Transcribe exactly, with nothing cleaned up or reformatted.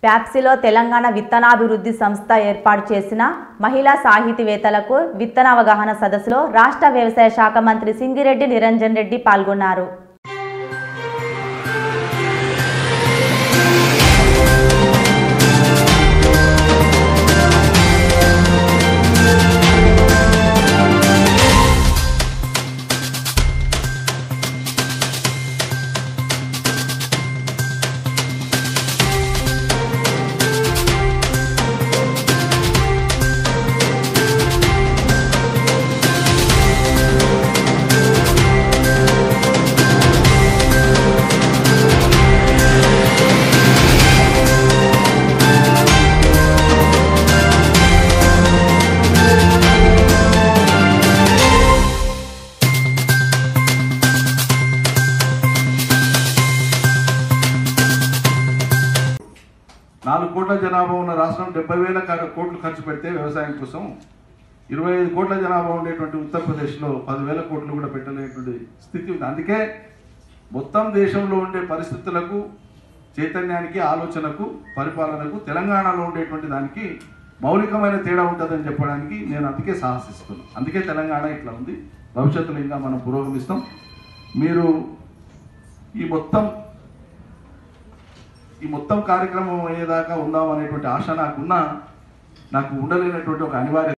ప్యాప్సీలో తెలంగాణ విత్తనాభివృద్ధి సంస్థ ఏర్పాటు చేసిన మహిళా సాహితీవేత్తలకు విత్తన అవగాహన సదస్సులో రాష్ట్ర వ్యవసాయ శాఖ మంత్రి సింగిరెడ్డి నిరంజన్ రెడ్డి పాల్గొన్నారు. నాలుగు కోట్ల జనాభా ఉన్న రాష్ట్రం డెబ్బై వేల కోట్లు ఖర్చు పెడితే వ్యవసాయం కోసం ఇరవై ఐదు కోట్ల జనాభా ఉండేటువంటి ఉత్తరప్రదేశ్లో పదివేల కోట్లు కూడా పెట్టలేనటువంటి స్థితి ఉంది. అందుకే మొత్తం దేశంలో ఉండే పరిస్థితులకు, చైతన్యానికి, ఆలోచనకు, పరిపాలనకు తెలంగాణలో ఉండేటువంటి దానికి మౌలికమైన తేడా ఉంటుందని చెప్పడానికి నేను అందుకే సాహసిస్తున్నాను. అందుకే తెలంగాణ ఇట్లా ఉంది. భవిష్యత్తులో ఇంకా మనం పురోగమిస్తాం. మీరు ఈ మొత్తం ఈ మొత్తం కార్యక్రమం అయ్యేదాకా ఉందాం అనేటువంటి ఆశ నాకున్నా నాకు ఉండలేనటువంటి ఒక అనివార్య